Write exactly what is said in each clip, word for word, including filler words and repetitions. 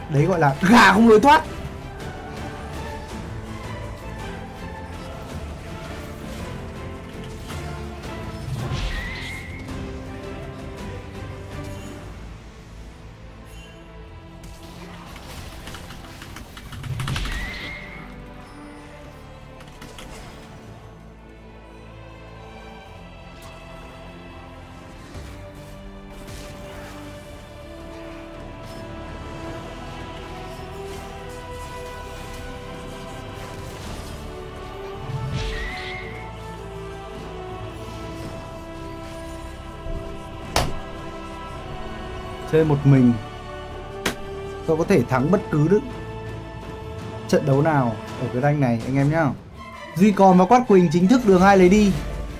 Đấy gọi là gà không lối thoát. Chơi một mình tôi có thể thắng bất cứ được trận đấu nào ở cái rank này anh em nhá. Duy Còn và Quát Quỳnh chính thức đường hai lấy đi.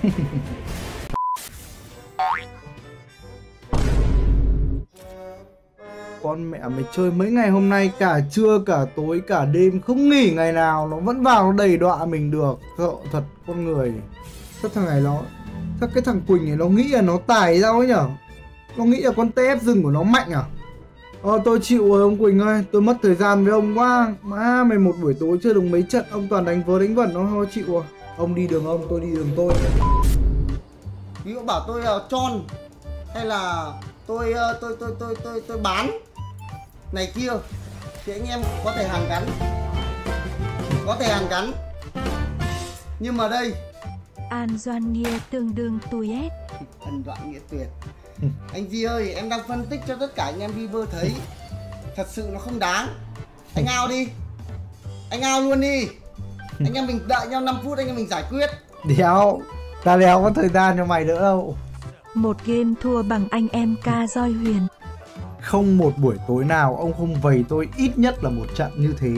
Con mẹ mày chơi mấy ngày hôm nay, cả trưa cả tối cả đêm không nghỉ ngày nào, nó vẫn vào nó đầy đọa mình được. Sợ thật con người. Các thằng này nó, các cái thằng Quỳnh này nó nghĩ là nó tài sao ấy nhở. Nó nghĩ là con tê ép rừng của nó mạnh à? Ờ tôi chịu rồi ông Quỳnh ơi, tôi mất thời gian với ông quá. Má mày một buổi tối chơi được mấy trận, ông toàn đánh vớ đánh vẩn, nó thôi chịu rồi. Ông đi đường ông, tôi đi đường tôi. Ví dụ bảo tôi là tròn hay là tôi tôi tôi tôi tôi tôi bán này kia thì anh em có thể hàn gắn, có thể hàn gắn. Nhưng mà đây An Doan Nghĩa tương đương tui ép. Ân Đoạn Nghĩa tuyệt. Anh Di ơi, em đang phân tích cho tất cả anh em viewer thấy thật sự nó không đáng. Anh ao đi, anh ao luôn đi. Anh em mình đợi nhau năm phút, anh em mình giải quyết. Đéo, ta đéo có thời gian cho mày nữa đâu. Một game thua bằng anh em ca roi huyền. Không một buổi tối nào ông không vầy tôi ít nhất là một trận như thế.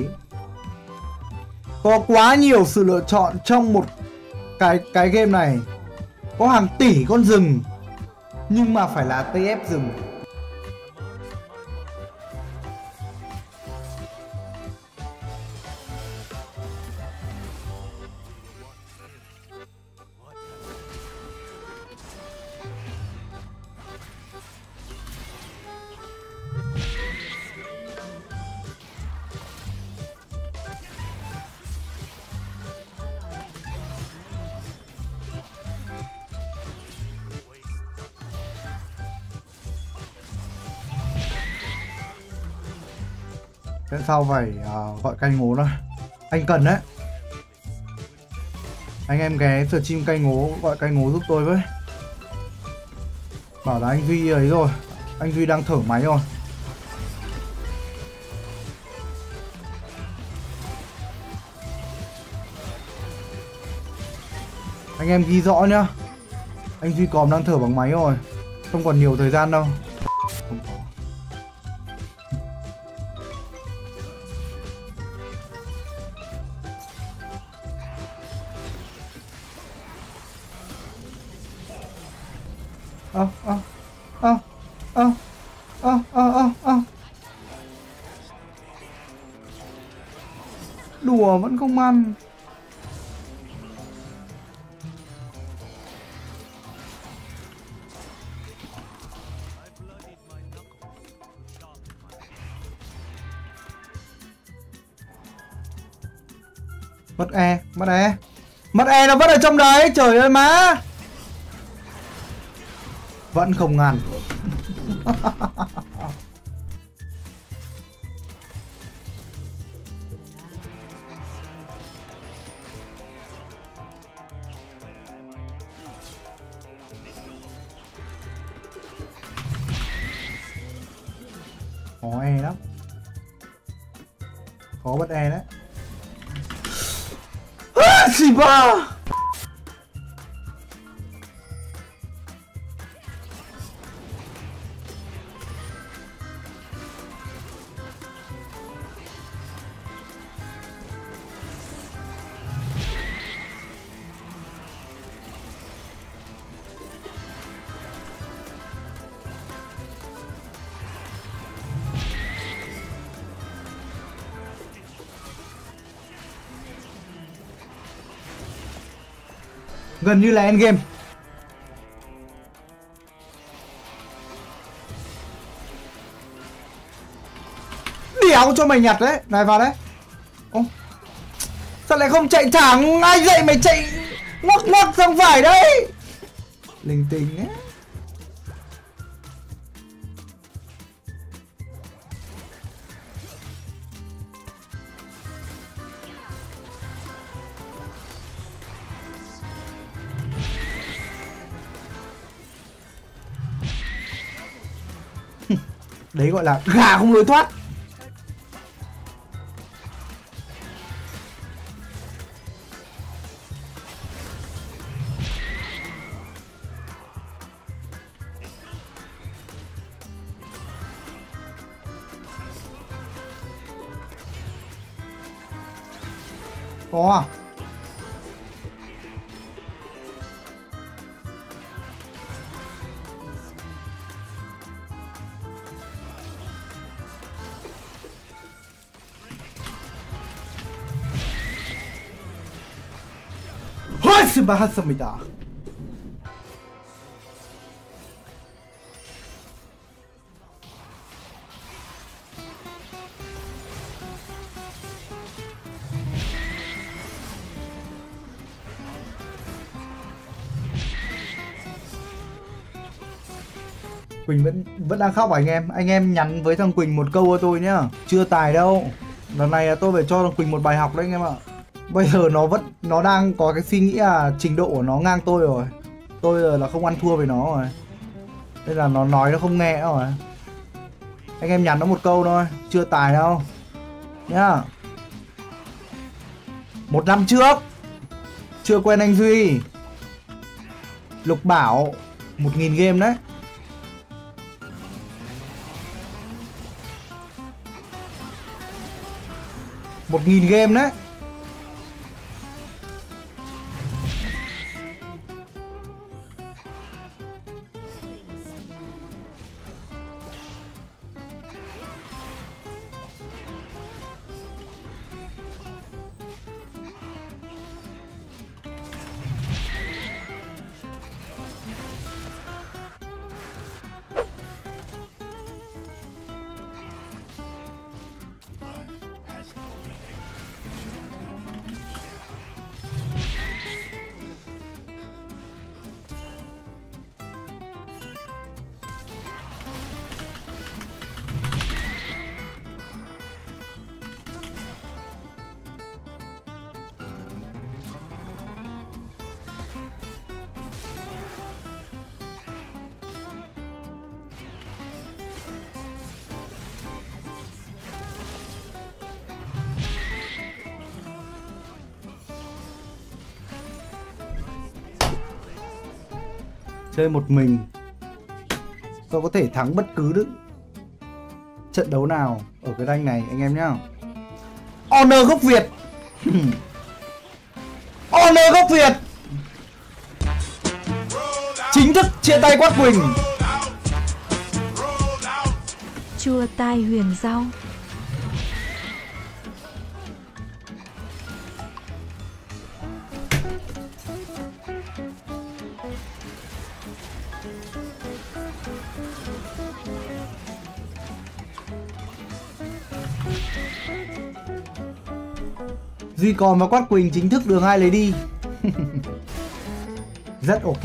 Có quá nhiều sự lựa chọn trong một cái cái game này. Có hàng tỷ con rừng, nhưng mà phải là tê ép rừng. Thế sau phải uh, gọi canh ngố thôi. Anh cần đấy. Anh em ghé stream canh ngố, gọi canh ngố giúp tôi với. Bảo là anh Duy ấy rồi. Anh Duy đang thở máy rồi. Anh em ghi rõ nhá. Anh Duy Còm đang thở bằng máy rồi. Không còn nhiều thời gian đâu. Không có. Ơ ơ ơ ơ ơ ơ ơ ơ đùa vẫn không ăn. Mất E, mất E. Mất E nó vẫn ở trong đấy, trời ơi má. Vẫn không ngăn. Khó E lắm. Khó bắt E đấy. À, xì ba. Gần như là endgame. Đéo. cháu cho mày nhặt đấy. Này vào đấy. Ô, sao lại không chạy thẳng? Ai dậy mày chạy ngoắc ngoắc sang phải đấy. Linh tinh ấy. Đấy gọi là gà không lối thoát. Có à? 수고하셨습니다. Quỳnh vẫn vẫn đang khóc à anh em? Anh em nhắn với thằng Quỳnh một câu cho tôi nhá. Chưa tài đâu. Lần này tôi phải cho thằng Quỳnh một bài học đấy anh em ạ. Bây giờ nó vẫn nó đang có cái suy nghĩ là trình độ của nó ngang tôi rồi. Tôi giờ là không ăn thua với nó rồi. Nên là nó nói nó không nghe rồi. Anh em nhắn nó một câu thôi, chưa tài đâu nhá. Một năm trước chưa quen anh Duy, Lục Bảo một nghìn game đấy. Một nghìn game đấy. Chơi một mình tôi có thể thắng bất cứ được trận đấu nào ở cái rank này anh em nhá. Honor gốc Việt. Honor gốc Việt chính thức chia tay Quát Quỳnh. Chua tai huyền rau. Duy Còn và Quát Quỳnh chính thức đường ai lấy đi. Rất ok.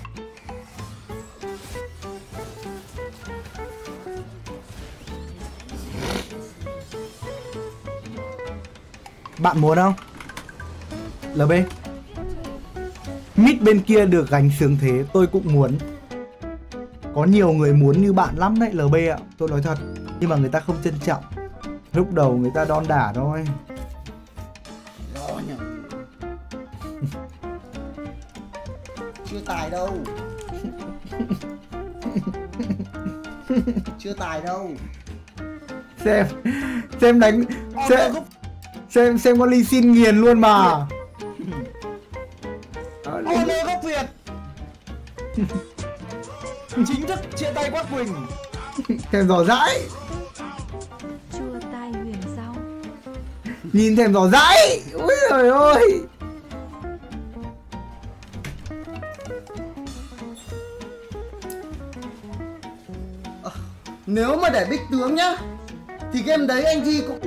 Bạn muốn không? lờ bê mid bên kia được gánh sướng thế tôi cũng muốn. Có nhiều người muốn như bạn lắm đấy lờ bê ạ. Tôi nói thật. Nhưng mà người ta không trân trọng. Lúc đầu người ta đon đả thôi. Chưa tài đâu. Chưa tài đâu. Xem Xem đánh Xem Xem, xem con Lee Sin nghiền luôn mà. Honor gốc Việt chính thức chia tay Quát Quỳnh. Thèm giỏ dãi. Chua tai huyền rau. Nhìn thèm giỏ dãi. Ui trời ơi. Nếu mà để Bích tướng nhá, thì game đấy anh Duy cũng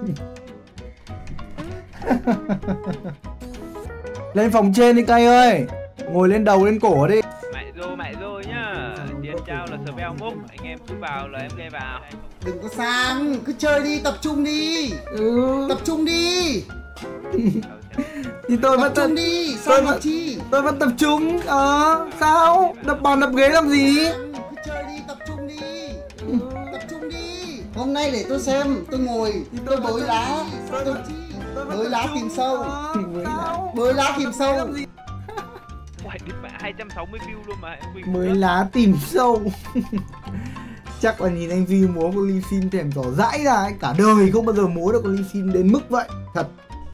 Lên phòng trên đi cay ơi. Ngồi lên đầu lên cổ đi. Mẹ rồi mẹ rồi nhá. Tiền trao là spell múc, anh em cứ vào là em nghe vào. đừng có sang, cứ chơi đi, tập trung đi. Ừ. Tập trung đi. Thì tôi Tập vẫn trung tập, đi, tôi sao vẫn- mà chi? tôi vẫn tập trung. Ờ, sao? Đập bàn đập ghế làm gì? Cứ chơi đi, tập trung đi. Tập trung đi. Hôm nay để tôi xem, tôi ngồi, tôi bới lá, tôi bới lá tìm sâu. Mới lá. Bới lá tìm sâu. Uầy, biết mẹ hai trăm sáu mươi view luôn mà em Quỳnh. Mới lá tìm sâu. Chắc là nhìn anh Vi múa con Lee Sin thèm tỏ dãi ra ấy. Cả đời không bao giờ múa được con Lee Sin đến mức vậy. Thật.